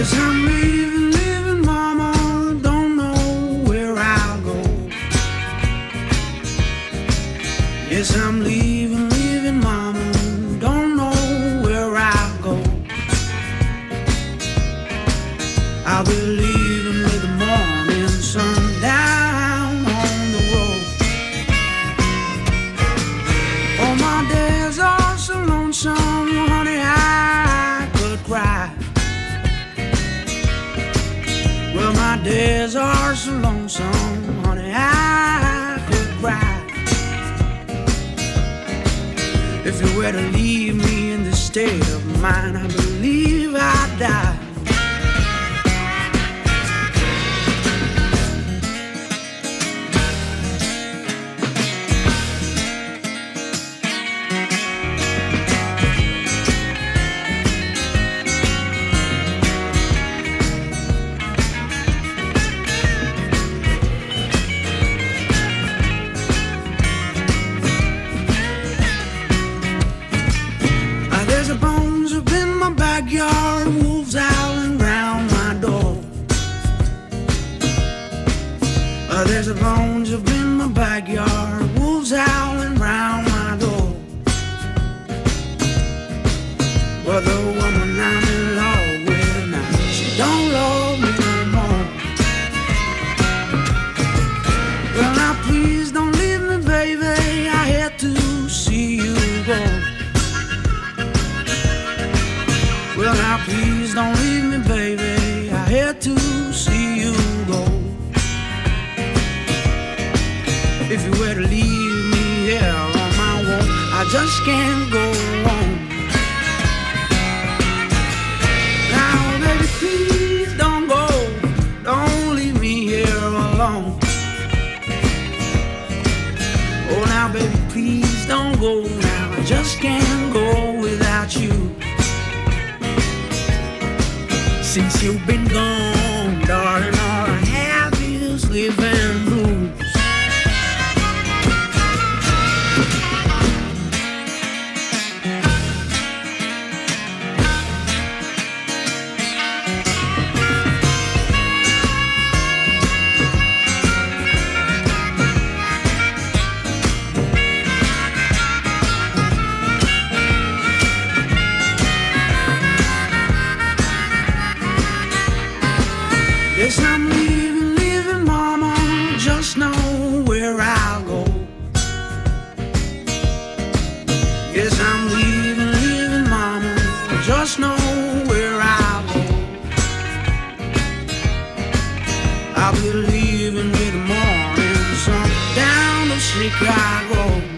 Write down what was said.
Yes, I'm leaving, leaving, mama, don't know where I'll go. Yes, I'm leaving, leaving, mama, don't know where I'll go. I'll be leaving with the morning sun down on the road. Oh, my days are so lonesome, honey, I could cry. Well, my days are so lonesome, honey, I could cry. If you were to leave me in this state of mind, I believe I'd die. There's a bones up in my backyard, wolves howling round my door. There's a bones up in my backyard, wolves howling round my door. Well, the woman I'm in love with now, she don't love me no more. Well, now please don't leave me, baby, I hate to see you go. Well, now please don't leave me, baby, I hate to see you go. If you were to leave me here on my own, I just can't go on. Now, baby, please don't go, don't leave me here alone. Oh, now, baby, please don't go now, I just can't go without you. Since you've been gone, darling, all I have is living blues. Yes, I'm leaving, leaving, mama, just know where I'll go. Yes, I'm leaving, leaving, mama, just know where I'll go. I'll be leaving with the morning sun down to Chicago.